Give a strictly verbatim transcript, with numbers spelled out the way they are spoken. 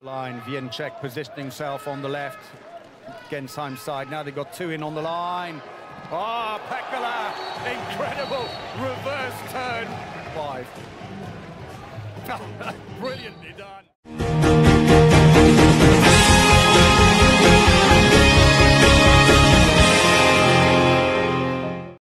Line, Wiencek positioning himself on the left, Gensheim side. Now they've got two in on the line. Ah, oh, Pekala, incredible reverse turn. Five. Brilliantly done.